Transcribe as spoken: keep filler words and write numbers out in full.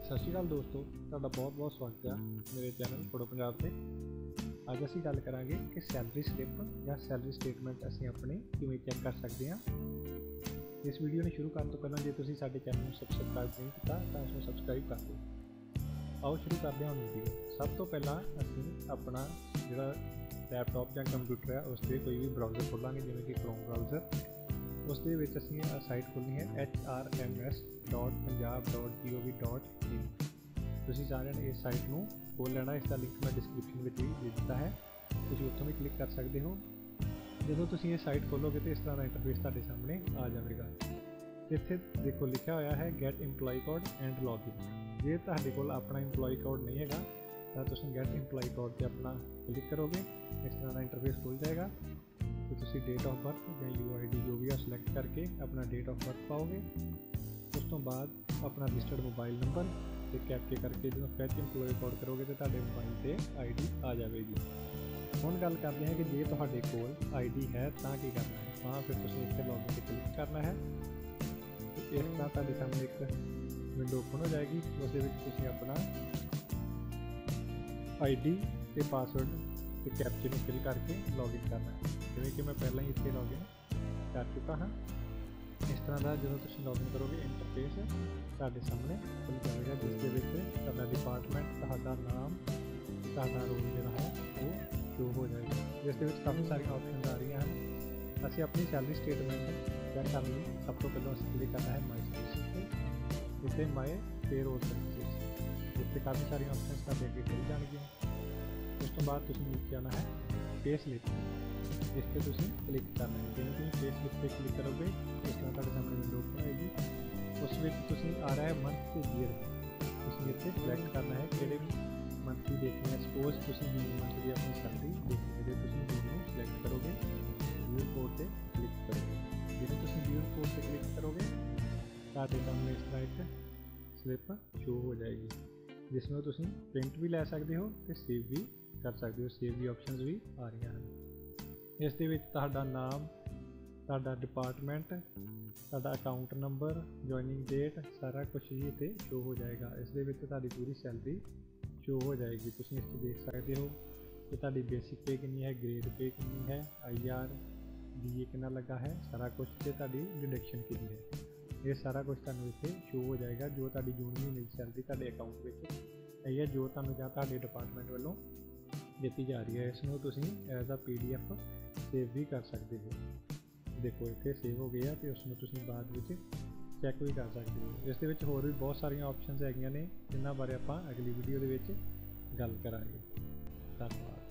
सत श्री अकाल दोस्तों, ਤੁਹਾਡਾ बहुत बहुत स्वागत है मेरे चैनल पढ़ो पंजाब से। ਅੱਜ ਅਸੀਂ ਗੱਲ ਕਰਾਂਗੇ ਕਿ ਸੈਲਰੀ ਸਲਿੱਪ ਜਾਂ ਸੈਲਰੀ ਸਟੇਟਮੈਂਟ ਅਸੀਂ ਆਪਣੇ ਕਿਵੇਂ ਚੈੱਕ ਕਰ ਸਕਦੇ ਹਾਂ। ਇਸ ਵੀਡੀਓ ਨੂੰ ਸ਼ੁਰੂ ਕਰਨ ਤੋਂ ਪਹਿਲਾਂ ਜੇ ਤੁਸੀਂ ਸਾਡੇ ਚੈਨਲ ਨੂੰ ਸਬਸਕ੍ਰਾਈਬ ਨਹੀਂ ਕੀਤਾ ਤਾਂ ਉਸ ਨੂੰ ਸਬਸਕ੍ਰਾਈਬ ਕਰ ਦਿਓ। ਆਓ ਸ਼ੁਰੂ ਕਰਦੇ ਹਾਂ ਵੀਡੀਓ। ਸਭ ਤੋਂ ਪਹਿਲਾਂ ਅਸੀਂ ਆਪਣਾ ਜਿਹੜਾ ਲੈਪਟਾਪ ਜਾਂ ਕੰਪਿਊਟਰ ਹੈ ਉਸ 'ਤੇ ਕੋਈ ਵੀ ਬਰਾਊਜ਼ਰ ਖੋਲਾਂਗੇ, ਜਿਵੇਂ ਕਿ ਕ੍ਰੋਮ ਬਰਾਊਜ਼ਰ। ਉਸ ਦੇ ਵਿੱਚ ਅਸੀਂ ਸਾਈਟ ਖੋਲ੍ਹਣੀ ਹੈ H R M S dot Punjab dot G O we dot in. ਤੁਸੀਂ ਸਾਰਿਆਂ ਨੇ ਇਸ ਸਾਈਟ ਨੂੰ ਖੋਲ੍ਹ ਲੈਣਾ। ਇਸ ਦਾ ਲਿੰਕ ਮੈਂ ਡਿਸਕ੍ਰਿਪਸ਼ਨ ਵਿੱਚ ਵੀ ਦੇ ਦਿੱਤਾ ਹੈ, ਤੁਸੀਂ ਉੱਥੋਂ ਵੀ ਕਲਿੱਕ ਕਰ ਸਕਦੇ ਹੋ। ਜਦੋਂ ਤੁਸੀਂ ਇਹ ਸਾਈਟ ਖੋਲੋਗੇ ਤਾਂ ਇਸ ਤਰ੍ਹਾਂ ਦਾ ਇੰਟਰਫੇਸ ਤੁਹਾਡੇ ਸਾਹਮਣੇ ਆ ਜਾਵੇਗਾ। ਇੱਥੇ ਦੇਖੋ ਲਿਖਿਆ ਹੋਇਆ ਹੈ get employee code and login. ਜੇ ਤੁਹਾਡੇ ਕੋਲ ਆਪਣਾ ਇੰਪਲੋਈ ਕੋਡ ਨਹੀਂ ਹੈਗਾ ਤਾਂ ਤੁਸੀਂ ਗੈਟ ਇੰਪਲੋਈ ਕੋਡ 'ਤੇ ਆਪਣਾ ਕਲਿੱਕ ਕਰੋਗੇ, ਇਸ ਤਰ੍ਹਾਂ ਦਾ ਇੰਟਰਫੇਸ ਖੁੱਲ੍ਹ ਜਾਏਗਾ। तो तुसी डेट ऑफ बर्थ या यू आई डी जो भी है सिलेक्ट करके अपना डेट ऑफ बर्थ पाओगे। उस तो बाद अपना रजिस्टर्ड मोबाइल नंबर तो कैप्चे करके जो फैच इंप्लॉय कोड करोगे तो तुहाडे मोबाइल से आई डी आ जाएगी। हुण गल करते हैं कि जे तुहाडे कोल आई डी है तो की करना है। हाँ, फिर तुसीं इत्थे लॉगिन पर क्लिक करना है तो इस तरह तुहाडे सामने एक विंडो ओपन हो जाएगी। उस दे विच तुसीं अपना आई डी ते पासवर्ड ते कैप्चे नूं फिल करके लॉगिन करना है। जिवें कि मैं पहला ही इत्थे लॉगिन कर चुका हाँ। इस तरह का जो तुसीं लॉगिन करोगे इंटरफेस तुहाडे सामने खुल जाएगा, जिस दे विच तुहाडा डिपार्टमेंट, तुहाडा नाम, तुहाडा रोल जिहड़ा है वो शो हो जाएगा। जिस दे विच काफ़ी सारी ऑप्शन आ रही हैं। असीं अपनी सैलरी स्टेटमेंट चैक करने लई सब तो पहले असीं क्लिक करना है माई सर्विसिज ते इत्थे माई पेरोल सर्विसिज। इत्थे काफ़ी सारी ऑप्शन तुहाडे अगे खुल जाणगीਆਂ। उस तो बाद तुसीं नीचे आना है पे स्लिप, इस पर तुसीं क्लिक करना है। जिवें तुसीं पे स्लिप पर क्लिक करोगे इस तरह तुहाडे सामने विंडो ओपन होएगी। उस विच तुसीं आ रहा है मंथ ते ईयर, तुसीं इत्थे सिलेक्ट करना है किहड़े मंथ की देखनी है। सपोज तुसीं जून मंथ की अपनी सैलरी देखनी है, जे तुसीं जून नूं सिलेक्ट करोगे व्यू रिपोर्ट पर क्लिक करोगे। जिवें तुसीं व्यू रिपोर्ट पर क्लिक करोगे तुहाडे सामने इस तरह एक स्लिप शो हो जाएगी, जिसमें तुसीं प्रिंट भी लै सकते हो तो सेव भी कर सकते हो। सेव की ऑप्शनस भी आ रही हैं। इस दे विच तुहाडा नाम, तुहाडा डिपार्टमेंट, तुहाडा अकाउंट नंबर, जॉइनिंग डेट सारा कुछ ही इत्थे शो हो जाएगा। इस दे विच तुहाडी पूरी सैलरी शो हो जाएगी। तुसीं इस देख सकते हो कि तुहाडी बेसिक पे कितनी है, ग्रेड पे कितनी है, आई आर डी ए कितना लगा है, सारा कुछ ते तुहाडी डिडक्शन कितनी है, ये सारा कुछ तुहानूं इत्थे शो हो जाएगा। जो तुहाडी जून महीने की सैलरी तुहाडे अकाउंट विच आई है, जो तुहानूं जां तुहाडे डिपार्टमेंट वालों ਦਿੱਤੀ ਜਾ ਰਹੀ ਹੈ, ਇਸ ਨੂੰ ਤੁਸੀਂ as a P D F save ਵੀ ਕਰ ਸਕਦੇ ਹੋ। ਦੇਖੋ ਇੱਥੇ ਸੇਵ ਹੋ ਗਿਆ ਤੇ ਉਸ ਨੂੰ ਤੁਸੀਂ ਬਾਅਦ ਵਿੱਚ ਚੈੱਕ ਵੀ ਕਰ ਸਕਦੇ ਹੋ। ਇਸ ਦੇ ਵਿੱਚ ਹੋਰ ਵੀ ਬਹੁਤ ਸਾਰੀਆਂ ਆਪਸ਼ਨਸ ਹੈਗੀਆਂ ਨੇ, ਜਿਨ੍ਹਾਂ ਬਾਰੇ ਆਪਾਂ ਅਗਲੀ ਵੀਡੀਓ ਦੇ ਵਿੱਚ ਗੱਲ ਕਰਾਂਗੇ। ਧੰਨਵਾਦ।